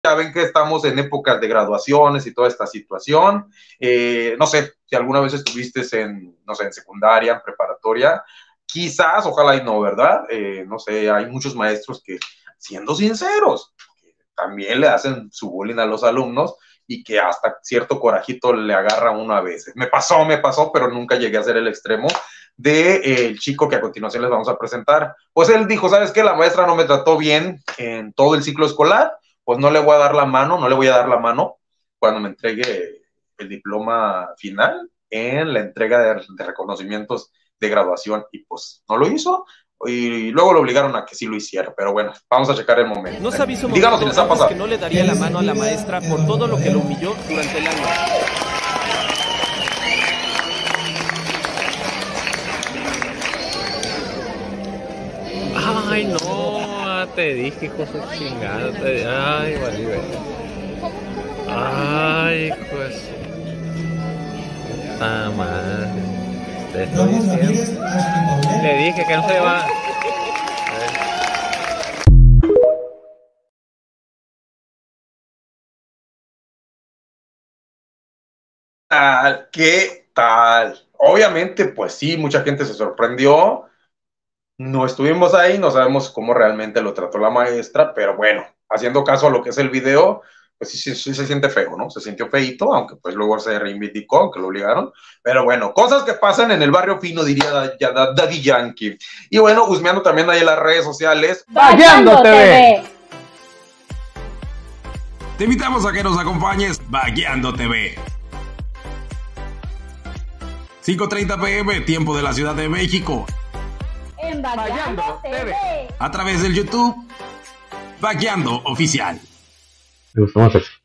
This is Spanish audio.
Ya ven que estamos en épocas de graduaciones y toda esta situación. No sé si alguna vez estuviste en, no sé, en secundaria, en preparatoria. Quizás, ojalá y no, ¿verdad? No sé, hay muchos maestros que, siendo sinceros, también le hacen su bullying a los alumnos y que hasta cierto corajito le agarra uno a veces. Me pasó, pero nunca llegué a ser el extremo del chico que a continuación les vamos a presentar. Pues él dijo, ¿sabes qué? La maestra no me trató bien en todo el ciclo escolar, pues no le voy a dar la mano, no le voy a dar la mano cuando me entregue el diploma final en la entrega de reconocimientos de graduación, y pues no lo hizo, y luego lo obligaron a que sí lo hiciera, pero bueno, vamos a checar el momento. No se avisó Díganos si les ha pasado. que no le daría la mano a la maestra por todo lo que lo humilló durante el año. Ay, no, te dije cosas chingadas. Ay, vale. Ay, pues. Ah, madre. Te estoy diciendo. Le dije que no se va. ¿Qué tal? Obviamente, pues sí, mucha gente se sorprendió. No estuvimos ahí, no sabemos cómo realmente lo trató la maestra, pero bueno, haciendo caso a lo que es el video, pues sí se siente feo, ¿no? Se sintió feíto, aunque pues luego se reivindicó, aunque lo obligaron. Pero bueno, cosas que pasan en el barrio fino, diría Daddy Yankee. Y bueno, husmeando también ahí en las redes sociales. Vagueando TV. Te invitamos a que nos acompañes Vagueando TV. 5:30 p.m. tiempo de la Ciudad de México. En Vagueando TV. A través del YouTube Vagueando Oficial. Me gustó más eso.